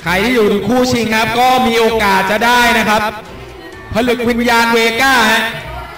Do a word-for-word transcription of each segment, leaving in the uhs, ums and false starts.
ใครที่อยู่ในคู่ชิงครับก็มีโอกาสจะได้นะครับผลึกวิญญาณเวก้าฮะ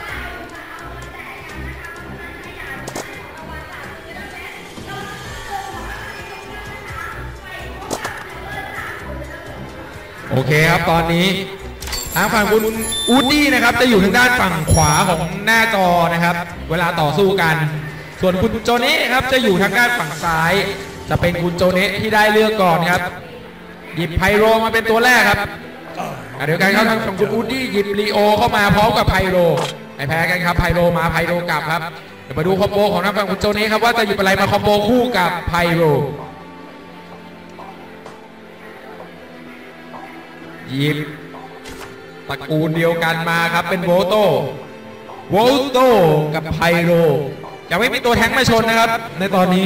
โอเคครับตอนนี้ทางฝั่งคุณอูดดี้นะครับจะอยู่ทางด้านฝั่งขวาของหน้าจอนะครับเวลาต่อสู้กันส่วนคุณโจเน่ครับจะอยู่ทางด้านฝั่งซ้ายจะเป็นคุณโจเน่ที่ได้เลือกก่อนครับหยิบไพโรมาเป็นตัวแรกครับเดี๋ยวกันครับทางฝั่งคุณอูดดี้หยิบลีโอเข้ามาพร้อมกับไพโรไม่แพ้กันครับไพโรมาไพโรกลับครับเดี๋ยวมาดูคอมโบของทางฝั่งคุณโจเน่ครับว่าจะหยิบอะไรมาคอมโบคู่กับไพโรหยิบตระกูลเดียวกันมาครับเป็นโวโตโวโตกับไพโรจะไม่มีตัวแท้งมาชนนะครับในตอนนี้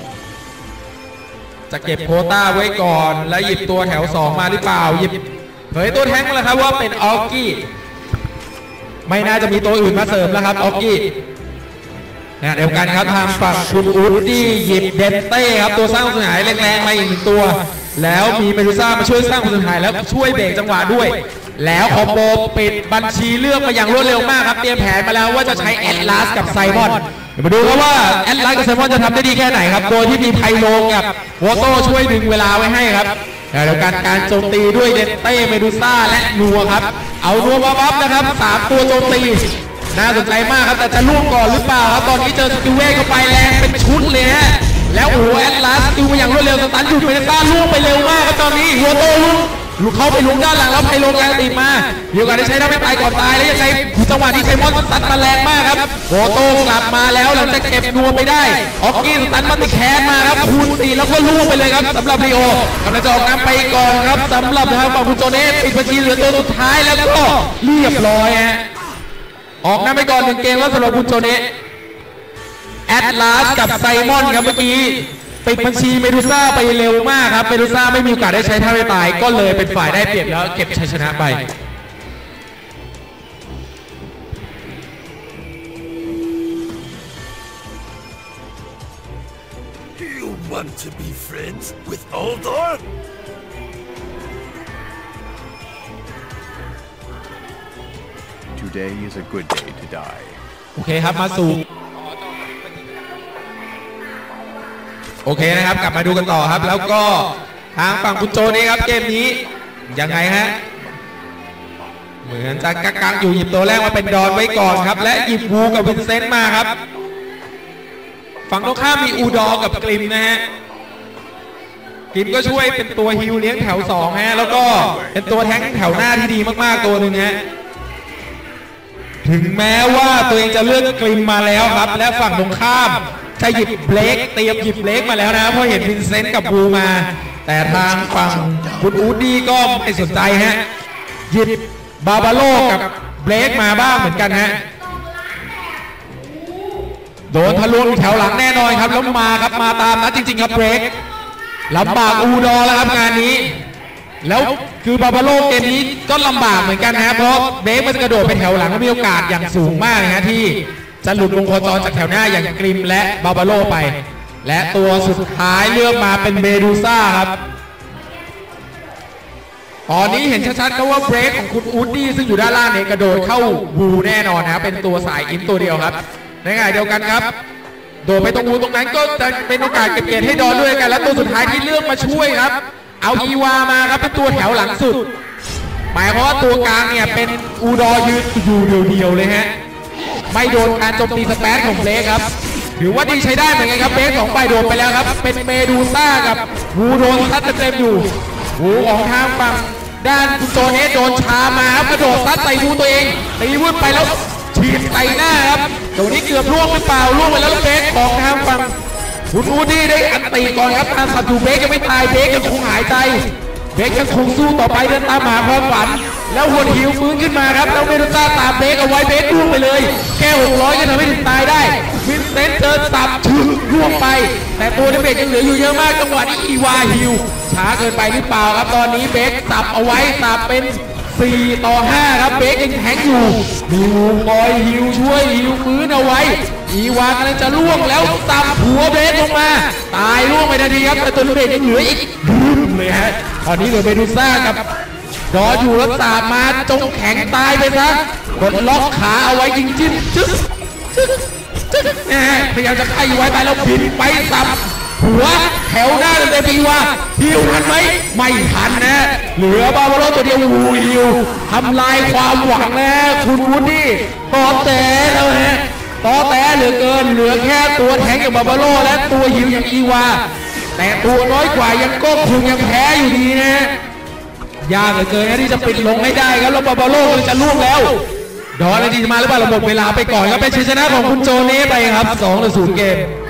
จะเก็บโควต้าไว้ก่อนแล้วหยิบตัวแถวสองมาหรือเปล่าหยิบเผยตัวแท้งแล้วครับว่าเป็นออกกี้ไม่น่าจะมีตัวอื่นมาเสริมแล้วครับออกกี้เนี่ยเดียวกันครับทางฝั่งคุณอูดดี้หยิบเดนเต้ครับตัวสร้างความเสียหายแรงๆมาอีกหนึ่งตัวแล้วมีเมดูซ่ามาช่วยสร้างความเสียหายแล้วช่วยเบรกจังหวะด้วยแล้วคอมโบปิดบัญชีเลือกมาอย่างรวดเร็วมากครับเตรียมแผนมาแล้วว่าจะใช้แอตลาสกับไซมอนมาดูครับว่าแอตลาสกับไซมอนจะทำได้ดีแค่ไหนครับโดยที่มีไพโลกับโวโต้ช่วยดึงเวลาไว้ให้ครับแล้วการการโจมตีด้วยเดนเต้เมดูซ่าและนัวครับเอานัวมาบัฟนะครับสามตัวโจมตีน่าสนใจมากครับแต่จะล่วงก่อนหรือเปล่าครับตอนนี้เจอสกิลเวกเข้าไปแรงเป็นชุดเลยฮะแล้วโอ้แอตลาสสกิลมาอย่างรวดเร็วสตันหยุดเมดูซ่าล่วงไปเร็วมากครับตอนนี้โวโต้ล่วงลูกเข้าไปลุกด้านหลังแล้วไพโลแกตีมาเดี๋ยวกันได้ใช้ได้ไม่ตายก่อนตายแล้วยังไงจังหวะที่ไซมอนตัดมาแรงมากครับโวโต้กลับมาแล้วหลังจากเก็บนัวไปได้ออกกี้ตัดมาติแคนมาครับคูณสี่แล้วก็ล่วงไปเลยครับสำหรับลีโอกำลังจะออกน้ำไปก่อนครับสำหรับทางฝั่งคุณโจเน่ปิดบัญชีเหลือตัวสุดท้ายแล้วก็เรียบร้อยฮะออกน้ำไปก่อนหนึ่งเกมแล้วสำหรับคุณโจเน่แอตลาสกับไซมอนครับเมื่อกี้ปิดบัญชีเมดูซ่าไปเร็วมากครับเมดูซ่าไม่มีโอกาสได้ใช้ท่าไม่ตายก็เลยเป็นฝ่ายได้เปรียบแล้วเก็บชัยชนะไป You want to be friends with Aldor? Today is a good day to die. โอเคครับมาสู่โอเคนะครับกลับมาดูกันต่อครับแล้วก็ทางฝั่งคุณโจนี่ครับเกมนี้ยังไงฮะเหมือนจะกักๆอยู่หยิบตัวแรกมาเป็นดอนไว้ก่อนครับและหยิบวูกับวินเซนต์มาครับฝั่งตรงข้ามมีอูดอกับกริมนะฮะกริมก็ช่วยเป็นตัวฮิวเลี้ยงแถวสองฮะแล้วก็เป็นตัวแท้งแถวหน้าที่ดีมากๆตัวหนึ่งฮะถึงแม้ว่าตัวเองจะเลือกกริมมาแล้วครับและฝั่งตรงข้ามจะหยิบเบรกเตรียมหยิบเบรกมาแล้วนะเพราะเห็นวินเซนต์กับบูมาแต่ทางฝั่งคุณอูดดี้ก็ไม่สนใจฮะหยิบบาบาโลกับเบรกมาบ้างเหมือนกันฮะโดนทะลวงแถวหลังแน่นอนครับแล้วมาครับมาตามนะจริงๆครับเบรกลำบากอูดอแล้วครับงานนี้แล้วคือบาบาโลเกมนี้ก็ลำบากเหมือนกันนะเพราะเบรกมันจะกระโดดไปแถวหลังก็มีโอกาสอย่างสูงมากนะที่จะหลุดวงโคจรจากแถวหน้าอย่างกริมและบาบาโลไปและตัวสุดท้ายเลือกมาเป็นเมดูซ่าครับตอนนี้เห็นชัดๆก็ว่าเบรกของคุณอูดดี้ซึ่งอยู่ด้านล่างเนี่ยกระโดดเข้าวูแน่นอนนะเป็นตัวสายอินตัวเดียวครับในง่ายเดียวกันครับโดดไปตรงวูตรงนั้นก็จะเป็นโอกาสเก็บเกียรติให้ดอนด้วยกันและตัวสุดท้ายที่เลือกมาช่วยครับเอาอีวามาครับเป็นตัวแถวหลังสุดหมายความว่าตัวกลางเนี่ยเป็นอูดอยืนอยู่เดียวๆเลยฮะไม่โดนการโจมตีสเปซของเบรกครับถือว่าดีใช้ได้เหมือนกันครับเบรกสองใบโดนไปแล้วครับเป็นเมดูซ่ากับวูโดนซัดเต็มอยู่วูของทางฝั่งด้านคุณโจเนสโดนชามาครับกระโดดซัดใส่วูตัวเองตีวืดไปแล้วฉีดใส่หน้าครับตรงนี้เกือบล่วงหรือเปล่าล่วงไปแล้วเบรกของทางฝั่งคุณอูดี้ได้อันตีก่อนครับทางศัตรูเบรกยังไม่ตายเบรกยังคงหายใจเบรกยังคงสู้ต่อไปเดินตามหาความฝันแล้วหัวหิวฟื้นขึ้นมาครับแล้วเมดูซ่าตามเบรกเอาไว้เบรกล่วงไปเลยแค่หกร้อยก็ทำให้ถึงตายได้วินเซนต์เจอสับถึงล่วงไปแต่ตัวเบรกยังเหลืออยู่เยอะมากจังหวะนี้อีวาฮิวช้าเกินไปหรือเปล่าครับตอนนี้เบรกสับเอาไว้สับเป็นสี่ต่อห้าครับเบรกยังแทงอยู่มีวูคอยฮิวช่วยฮิวฟื้นเอาไว้อีวากำลังจะล่วงแล้วสับหัวเบรกลงมาตายล่วงไปทันทีครับแต่ตัวเบรกยังเหลืออีกเลยฮะตอนนี้เหลือเมดูซ่ากับรออยู่แล้วสาบมาจงแข็งตายไปซะกดล็อกขาเอาไว้จริงๆจึ๊กจึ๊กจึ๊กนะฮะพยายามจะไล่ไว้ไปแล้วบินไปสับหัวแถวหน้าเต็มทีว่าฮิวทันไหมไม่ทันนะเหลือบาบาโลตัวเดียววูฮิวทำลายความหวังนะคุณวูดดี้ต่อแต่แล้วฮะต่อแต่เหลือเกินเหลือแค่ตัวแทงอย่างบาบาโลและตัวฮิวอย่างอีวาแต่ตัวน้อยกว่ายังก็คงยังแพ้อยู่ดีนะยากเหลือเกินนะที่จะปิดลงให้ได้ครับแล้วบาบาโลจะล่วงแล้วดอนอะไรดีมาหรือเปล่าเราหมดเวลาไปก่อนครับเป็นชัยชนะของคุณโจเน่ไปครับสองต่อศูนย์เกม